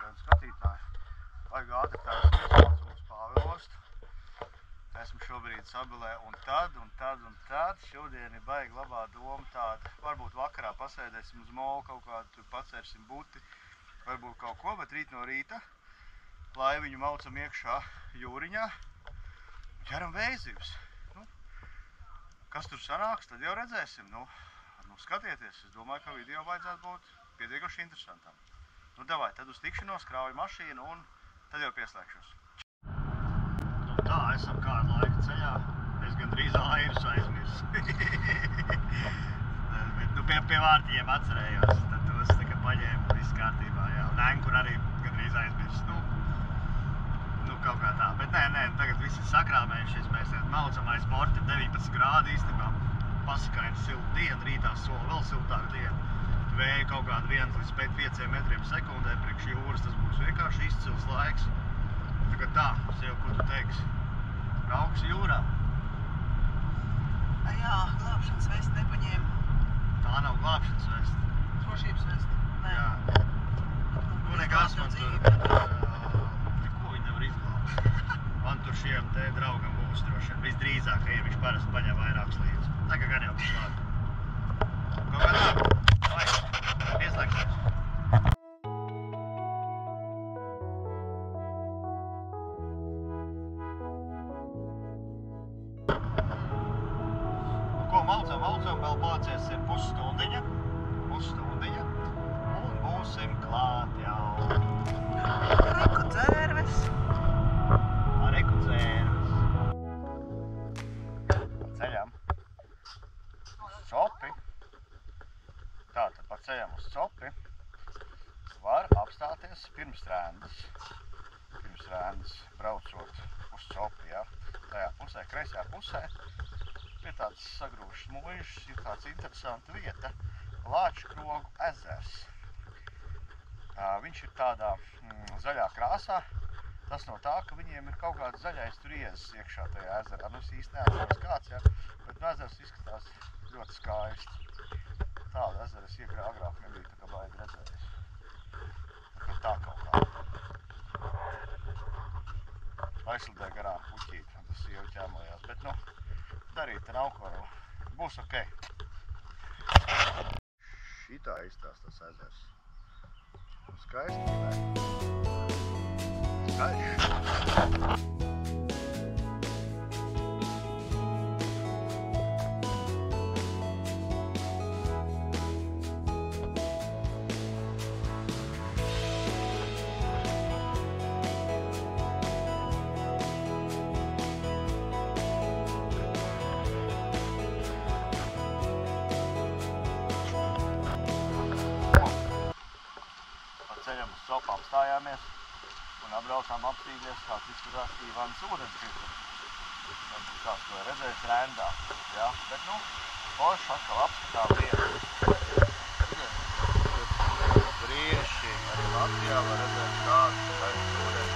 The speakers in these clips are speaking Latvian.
klausītāji un skatītāji. Vajag ātri tāds iesauc mums Pāvilostu. Esmu šobrīd Sabilē un tad. Šodien ir baigi labā doma tāda. Varbūt vakarā pasēdēsim uz molu kaut kādu, tur pacersim buti. Varbūt kaut ko, bet rīt no rīta laiviņu maucam iekšā jūriņā un ķeram vējzivs. Kas tur sanāks, tad jau redzēsim. Skatieties, es domāju, ka video vajadzētu būt pietiekoši interesantam. Davai, tad uz tikšanos, krauju mašīnu un tad jau pieslēgšos. Tā, esam kādu laiku ceļā. Es gandrīz airus aizmirsu. Bet pie vārtiem atcerējos, tad tos tā kā paņēmu viss kārtībā, jā. Un enkur arī gandrīz aizmirsu. Kaut kā tā. Bet nē, tagad viss ir sakrāmējušies. Mēs maucam aiz borta 19 grādi īstenībā. Pasakaini silta diena, rītā sola vēl siltāka diena. Vēja kaut kādu 1 līdz 5 metriem sekundē priekš jūras. Tas būs vienkārši izcils laiks. Tagad tā, sev, ko tu teiksi? Brauks jūrā? Jā, glābšanas vesti nepaņēma. Tā nav glābšanas vesti. Drošības vesti? Nē. Jā. Nekas man tur, neko viņi nevar izglābt. Man tur šiem te draugam būs droši vien. Visdrīzāk, ka viņš parasti paņem vairākus līdzi. Tagad gan jau pēc labi. Kaut kā tā? Vai, pieslēgsies. Maucam, vēl palicies ir pusstundiņa, un būsim klāt jau. Reku dzērves. Ceļam uz Copi. Tātad pa ceļam uz Copi var apstāties pirms Rēndas braucot uz Copi, ja? Tajā pusē, kreisajā pusē. Pie tāds sagrūšs muižs, ir tāds interesanta vieta, Lāčkrogu ezers. Viņš ir tādā zaļā krāsā, tas no tā, ka viņiem ir kaut kāds zaļais tur iezes iekšā tajā ezerā. Es īsti neatceros kāds, ja, bet ezers izskatās ļoti skaisti. Tāda ezera es agrāk nebija tā kā baigi redzējis. Tā kaut kā. Aizslidēja garām puķīt, un tas sieva ķēmojās, bet darīt te nav ko. Būs ok. Šitā izstās tas ezers. Skaisti, ne? Skaļš. Ceļam uz Copām stājāmies un apbraucām apstīties, kāds izskatās Ivans ūdenskritums. Kāds to ir redzējis Rēndā. Ja? Bet forši atkal apskatām vietu. Brīnišķīgi. Arī Latvijā var redzēt kāds ūdenskritums.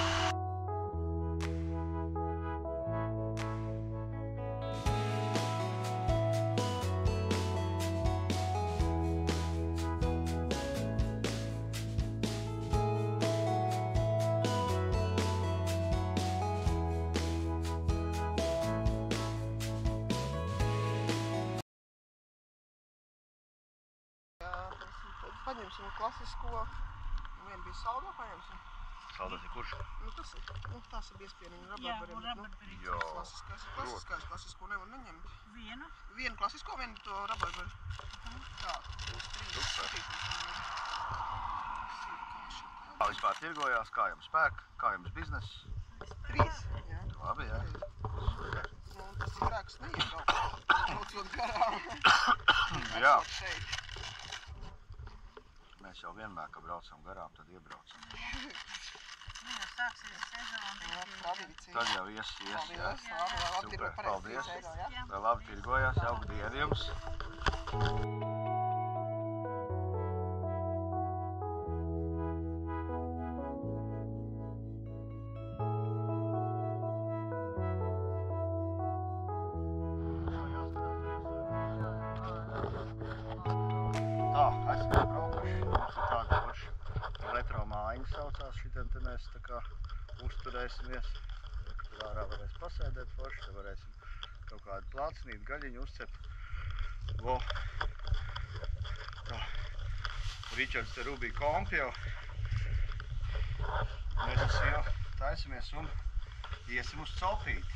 Paņemsim klasisko, vien bija saldā, paņemsim. Saldā ir kurš? Tas ir biespieniņu rabarbariem. Jā, Klasisko nevar neņemt. Vienu klasisko, vienu to rabarbari. Tā, 3. Kā vispār tirgojās, kā jums spēk, kā jums bizness? 3, jā. Labi, jā. Tas ir grēks neiebraukt, braucot garām. Jā. Mēs jau vienmēr, ka braucam garām, tad iebraucam. Sāksies sezona. Tad jau ies, jā. Super, paldies. Lai labi tirgojās, jauku dienu jums. Tā, esam braukuši. Mums ir tāda forša retro māja. mājiņa saucās, šitien te mēs tā kā uzturēsimies. Tur ārā varēs pasēdēt forši, te varēsim kaut kādu plācinīt, gaļiņu uzcept. Vo. Tā. Ričards te rubīja kompi jau. Mēs esam jau taisamies un iesim uz copīti.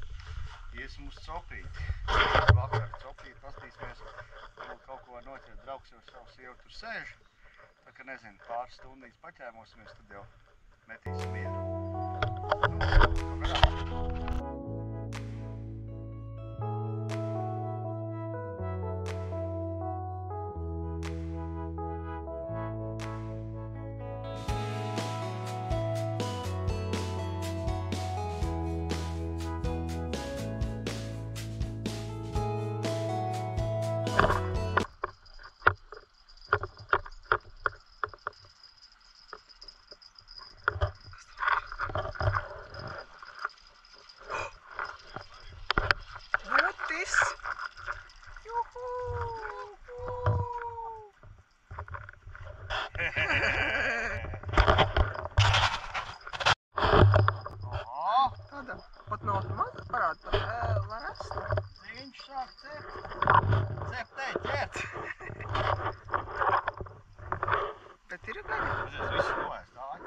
Vakar copīti, pastīsimies, varbūt kaut ko var noķert. Draugs jau savu sievu tur sēž. Tā ka nezinu, pāris stundīs paķēmosimies, tad jau metīsim mieru. Tāda pat no maza parāda, pat var rast. Viņš sāk cept, ķert. Bet ir gaļa. Redzies, viss noēst, tāji.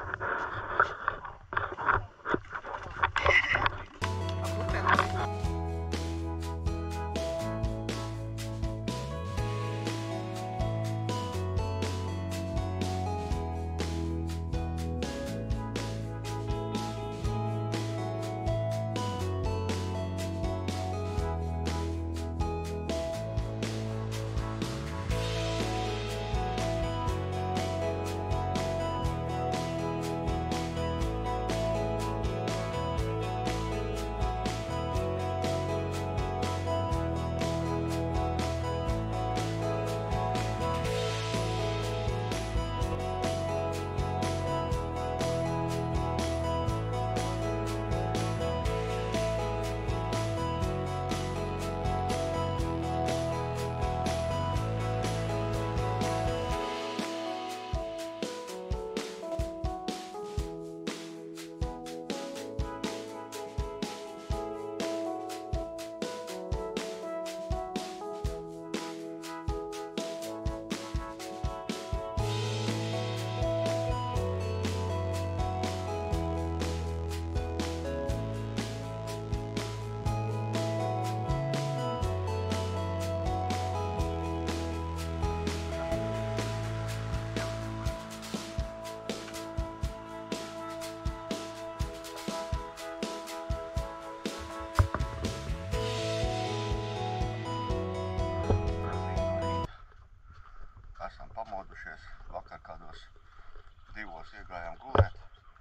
Pamodušies, vakar kādos 2 iegājām gulēt.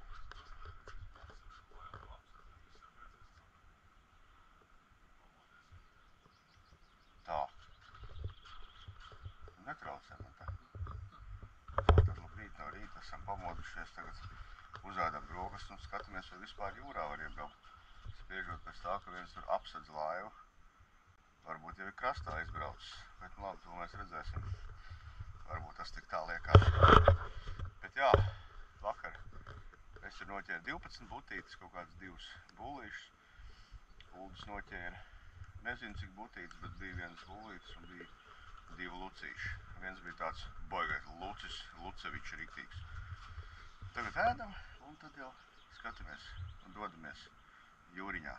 Tā. Netraucē man tā. Tad no rīta esam pamodušies, tagad uzēdam brokastu un skatāmies, vai vispār jūrā var iebraukt. Spiežot pēc tā, ka viens tur apsedz laivu. Varbūt jau ir krastā izbraucis, bet nu labi, to mēs redzēsim. Varbūt tas tik tā liekas. Bet jā, vakar es tur noķēru 12 butītes, kaut kādas 2 bullīšas. Uldis noķēra, nezinu cik butītes, bet bija viens bullītes un bija 2 lucīši. Viens bija tāds baigais Lucevičs riktīgs. Tagad ēdam un tad jau skatāmies un dodamies jūriņā.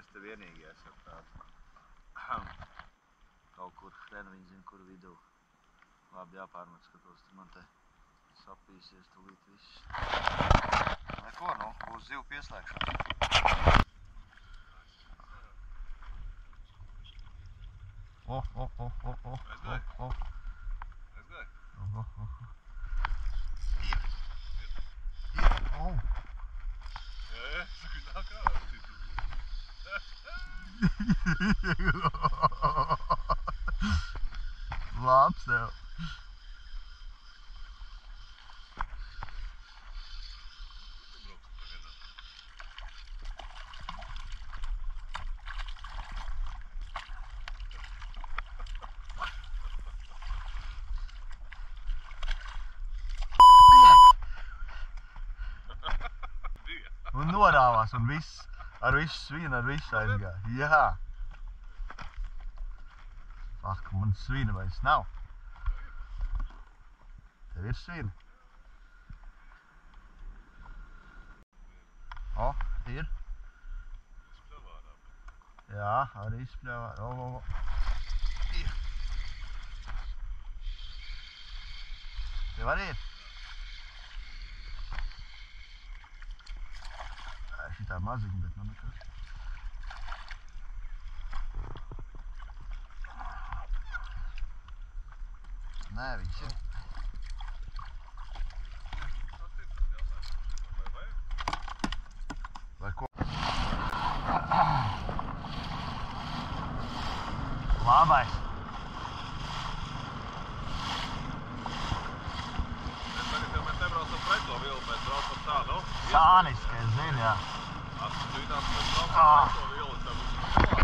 Mēs te vienīgi esam tādi. Kaut kur, ten viņi zina, kur vidū. Labi jāpārmet skatos, tur man te sapīsies tūlīt viss. Neko, nu, būs zivu pieslēgšana. Aizgāj? Aizgāj? Jā, saka, nāk ārā. Labs tev. Un norāvās un viss, ar visu svinu, ar visu aizgāja. Jā. Ak, man svina vairs nav. Tev ir svina? O, ir. Jā, arī izpļāvā. Ir. Tev arī ir? Šitā maziņa, bet man nekas. Nē, viņš ir. Vai ko? Labais. Tagad jau mēs nebraucam pret to vilu, mēs braucam tā, nu? Sāniski, es zinu, jā. Atstudītās mēs braucam pret to vilu, tā būs klāt.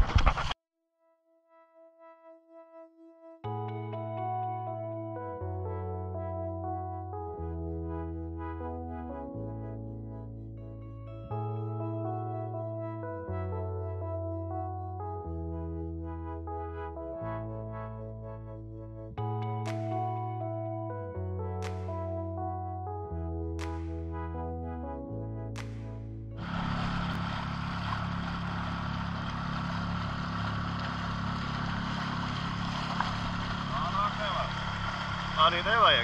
Arī nevajag.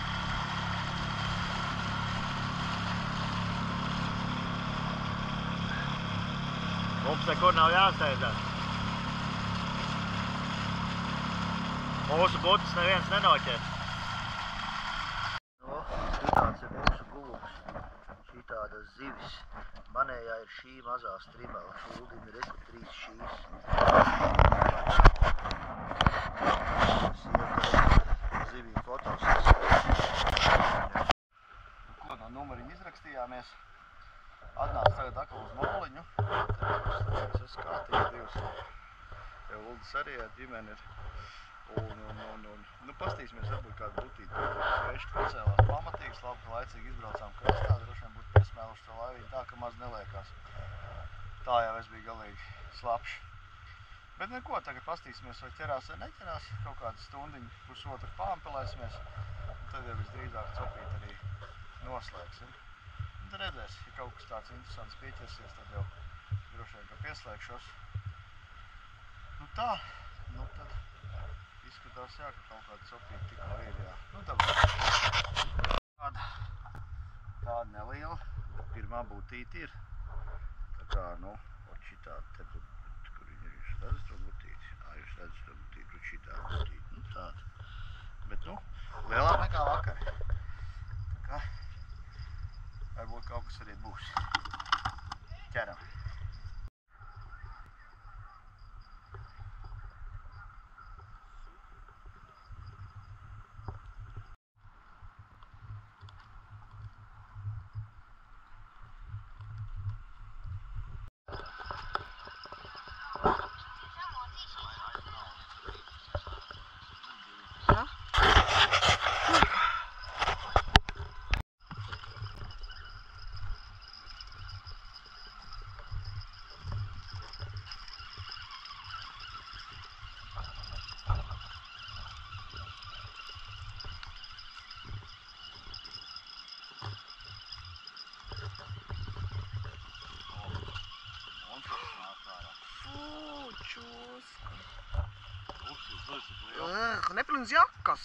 Mums nekur nav jāsteidzās. Mūsu butas neviens nenoķers. Nu, šitāds ir mūsu gulums. Šitādas zivis. Manējā ir šī mazā strimela. Šuldim ir reku 3 šīs. Zivīm fotos. Ko no numuriņu izrakstījāmies. Atnāc tagad atkal uz moliņu. Es esmu kārtīgi divs. Tev Uldis arī ar ģimeni ir. Nu, pastīsimies, varbūt kādu butīti. Vešķi pacēlās pamatīgs, labi, ka laicīgi izbraucām krastā. Droši vien būtu piesmēluši to laiviņu tā, ka maz neliekās. Tā jau es biju galīgi slapšs. Bet neko, tagad pastīsimies, vai ķerās vai neķerās. Kaut kādu stundiņu, pusotru pāmpelēsimies. Un tad jau visdrīzāk copīt arī noslēgsim. Un tad redzēs, ja kaut kas tāds interesants pieķersies, tad jau droši vien, ka pieslēgšos. Nu tā, nu tad izskatās jā, ka kaut kāda copīta tikko ir, jā. Nu dabā. Tāda neliela, pirmā butīte ir. Tā kā, nu, šitāda te būtu. Jūs redzat to butīti? Jā, jūs redzat to butīti, kur šitā butīti. Nu tāda. Bet, nu, lielāk nekā vakar. Tā kā, varbūt kaut kas arī būs. Ķeram. Nepilns jakas.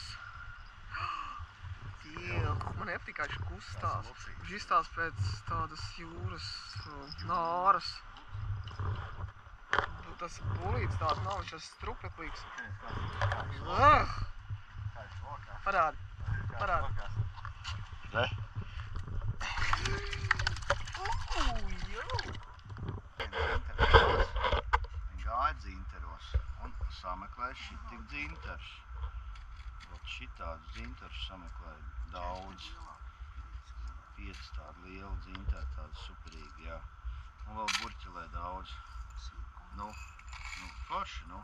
Tiek, man nepatīk, kā viņš kustās. Viņš izstās pēc tādas jūras nāras. Tas bulīts tāds nav, viņš ir strupeklīgs. Parādi. Re? Viņi gāja dzinteros un sameklēja šitik dzinters. Vot šitādu dzinteru sameklēja daudz. 5 tādi lieli dzinteri, tādi superīgi, jā. Un vēl burķelē daudz. Nu, forši, nu.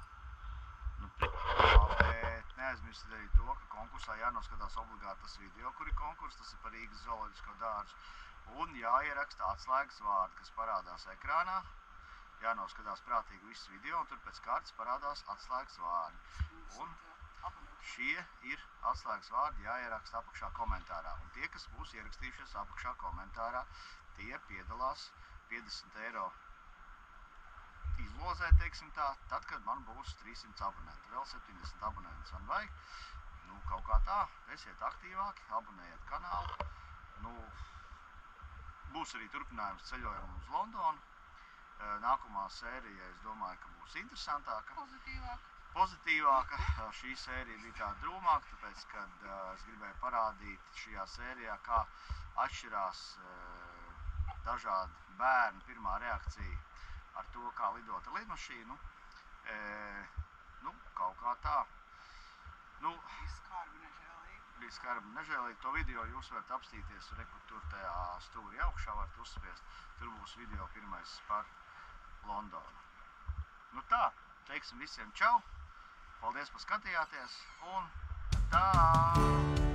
Bet neaizmirstiet arī to, ka konkursā jānoskatās obligāti tas video, kur ir konkurs, tas ir par Rīgas zooloģisko dārzu. Un jāieraksta atslēgas vārdi, kas parādās ekrānā. Jānoskatās prātīgi viss video, un tur pēc kārtas parādās atslēgas vārdi. Un šie ir atslēgas vārdi jāieraksta apakšā komentārā. Un tie, kas būs ierakstījušies apakšā komentārā, tie piedalās 50 eiro izlozē, teiksim tā, tad, kad man būs 300 abonenti. Vēl 70 abonentus man vajag. Nu, kaut kā tā, esiet aktīvāki, abonējiet kanālu. Nu, būs arī turpinājums ceļojumu uz Londonu. Nākamā sērija, es domāju, ka būs interesantāka. Pozitīvāka. Šī sērija bija tā drūmāka, tāpēc, kad es gribēju parādīt šajā sērijā, kā atšķirās dažādi bērni pirmā reakcija ar to, kā lidot ar lidmašīnu. Nu, kaut kā tā. Nu, bija skarbi nežēlīgi. To video jūs varat apstīties, rekur tur tajā stūri augšā varat uzspiest. Tur būs video pirmais par Londonu. Nu tā, teiksim visiem čau. Paldies, ka skatījāties. Un tā!